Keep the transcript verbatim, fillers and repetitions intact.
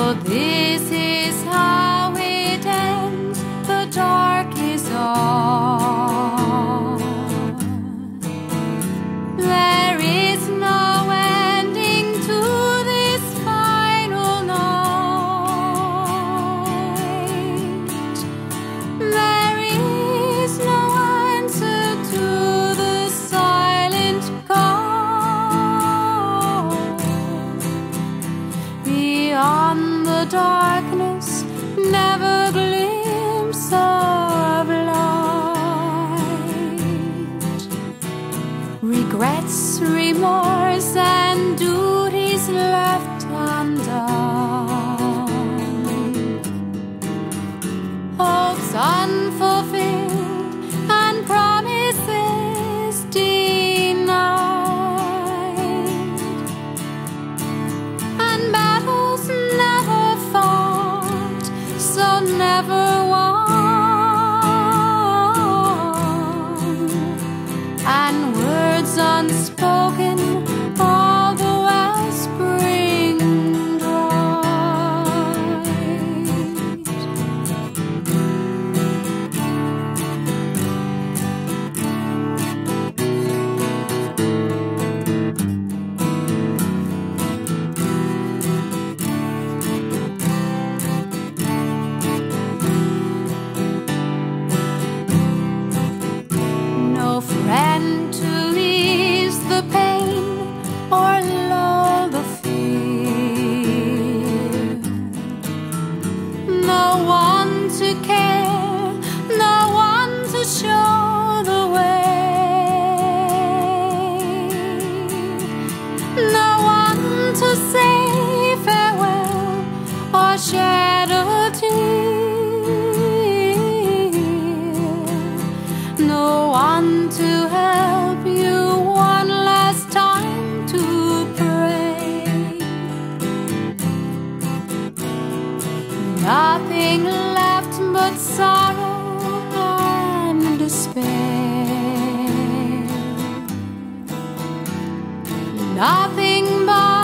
this is how it ends, the dark is on. There is no ending to this final night. There is no answer to the silent call. Beyond the darkness, never glimpse of light. Regrets, remorse, and duties left undone. Hopes unfulfilled and promises denied. And battles never fought, so never won. And words unspoken, all the wellspring dried. No friend to ease the pain or lull the fear. No one to care, no one to show the way. No one to say farewell or shed a tear. No one to help you one last time to pray. Nothing left but sorrow and despair. Nothing but